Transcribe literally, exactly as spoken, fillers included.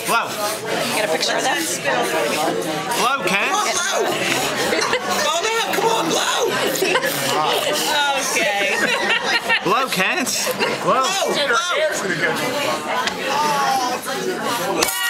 Blow. Get a picture of that? Blow, Ken. Oh no, come on, blow! Okay. Blow, Ken. Blow. Blow! Blow!